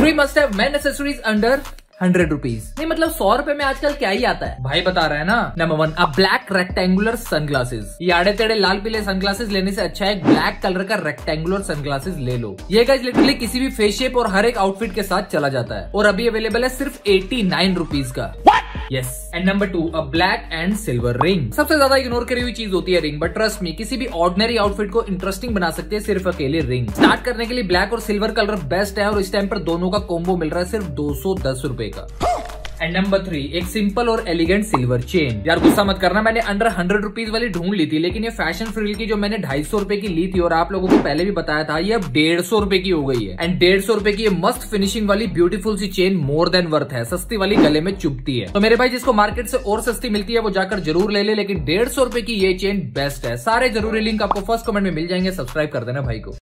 3 must have men accessories under 100 rupees. नहीं मतलब 100 रुपए में आजकल क्या ही आता है भाई, बता रहा है ना। Number 1, a black rectangular sunglasses. ये आड़े टेढ़े लाल पीले सनग्लासेस लेने से अच्छा है ब्लैक कलर का रेक्टेंगुलर सनग्लासेस ले लो। ये गाइस लिटरली किसी भी फेस शेप और हर एक आउटफिट के साथ चला जाता है और अभी अवेलेबल है सिर्फ 89 रुपीज का। Yes. And number 2, a black and silver ring. सबसे ज्यादा इग्नोर करी हुई चीज होती है रिंग, बट ट्रस्ट मी किसी भी ऑर्डिनरी आउटफिट को इंटरेस्टिंग बना सकती है सिर्फ अकेले रिंग। स्टार्ट करने के लिए ब्लैक और सिल्वर कलर बेस्ट है और इस टाइम पर दोनों का कॉम्बो मिल रहा है सिर्फ 210 रुपए का। एंड नंबर 3, एक सिंपल और एलिगेंट सिल्वर चेन। यार गुस्सा मत करना, मैंने अंडर 100 रुपीज वाली ढूंढ ली थी, लेकिन ये फैशन फ्रिल की जो मैंने 250 रुपए की ली थी और आप लोगों को पहले भी बताया था, ये अब 150 रुपए की हो गई है। एंड 150 रुपए की ये मस्त फिनिशिंग वाली ब्यूटीफुल सी चेन मोर देन वर्थ है। सस्ती वाली गले में चुभती है, तो मेरे भाई जिसको मार्केट से और सस्ती मिलती है वो जाकर जरूर ले ले, लेकिन 150 रुपए की ये चेन बेस्ट है। सारे जरूरी लिंक आपको फर्स्ट कमेंट में मिल जाएंगे, सब्सक्राइब कर देना भाई को।